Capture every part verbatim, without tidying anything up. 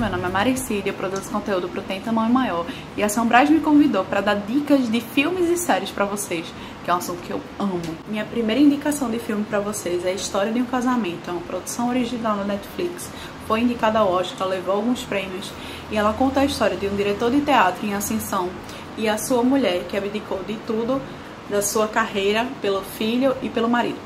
meu nome é Maricília, eu produzo conteúdo pro Tem Tamanho Maior e a Sombrais me convidou para dar dicas de filmes e séries para vocês, que é um assunto que eu amo. Minha primeira indicação de filme para vocês é A História de um Casamento, é uma produção original na Netflix, foi indicada ao Oscar, levou alguns prêmios e ela conta a história de um diretor de teatro em ascensão e a sua mulher, que abdicou de tudo da sua carreira pelo filho e pelo marido.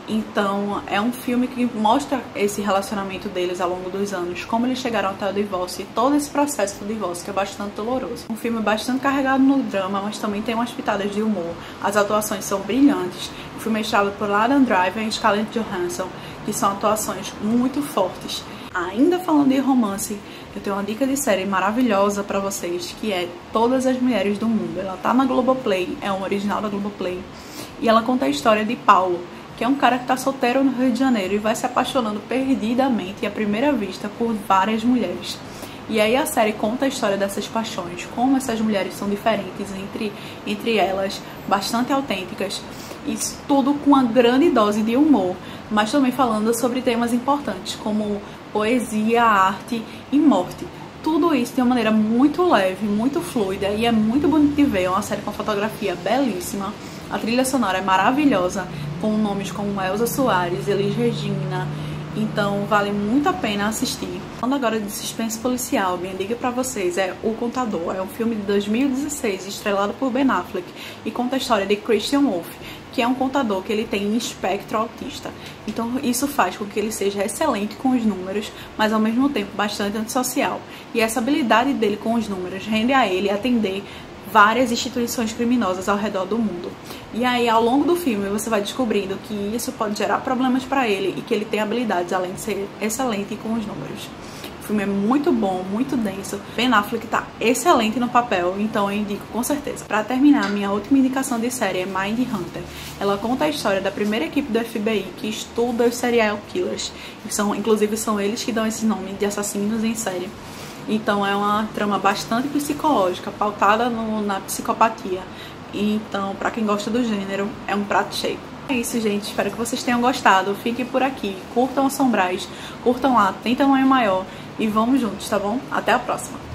Então é um filme que mostra esse relacionamento deles ao longo dos anos, como eles chegaram até o divórcio e todo esse processo do divórcio, que é bastante doloroso. Um filme bastante carregado no drama, mas também tem umas pitadas de humor. As atuações são brilhantes. O filme é estrelado por Adam Driver e Scarlett Johansson, que são atuações muito fortes. Ainda falando de romance, eu tenho uma dica de série maravilhosa pra vocês, que é Todas as Mulheres do Mundo. Ela tá na Globoplay, é um original da Globoplay, e ela conta a história de Paulo, que é um cara que tá solteiro no Rio de Janeiro e vai se apaixonando perdidamente e à primeira vista por várias mulheres. E aí a série conta a história dessas paixões, como essas mulheres são diferentes entre, entre elas, bastante autênticas, e tudo com uma grande dose de humor, mas também falando sobre temas importantes como poesia, arte e morte. Tudo isso de uma maneira muito leve, muito fluida e é muito bonito de ver. É uma série com fotografia belíssima, a trilha sonora é maravilhosa, com nomes como Elza Soares, Elis Regina, então vale muito a pena assistir. Falando agora de suspense policial, minha dica pra vocês é O Contador. É um filme de dois mil e dezesseis, estrelado por Ben Affleck, e conta a história de Christian Wolff, que é um contador que ele tem um espectro autista. Então isso faz com que ele seja excelente com os números, mas ao mesmo tempo bastante antissocial. E essa habilidade dele com os números rende a ele atender várias instituições criminosas ao redor do mundo. E aí, ao longo do filme, você vai descobrindo que isso pode gerar problemas para ele e que ele tem habilidades, além de ser excelente com os números. O filme é muito bom, muito denso. Ben Affleck tá excelente no papel, então eu indico com certeza. Para terminar, minha última indicação de série é Mindhunter. Ela conta a história da primeira equipe do F B I que estuda os serial killers. E são, inclusive, são eles que dão esses nomes de assassinos em série. Então é uma trama bastante psicológica, pautada no, na psicopatia. Então, pra quem gosta do gênero, é um prato cheio. É isso, gente. Espero que vocês tenham gostado. Fiquem por aqui. Curtam a Sombrais, curtam lá, Tem Tamanho Maior. E vamos juntos, tá bom? Até a próxima!